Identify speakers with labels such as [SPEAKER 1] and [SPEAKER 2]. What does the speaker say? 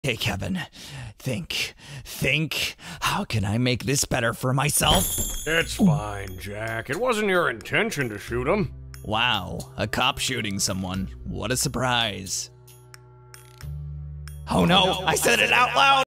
[SPEAKER 1] Hey, Kevin, think. How can I make this better for myself?
[SPEAKER 2] It's fine, Jack. It wasn't your intention to shoot him.
[SPEAKER 1] Wow, a cop shooting someone. What a surprise. Oh no, I said it out loud!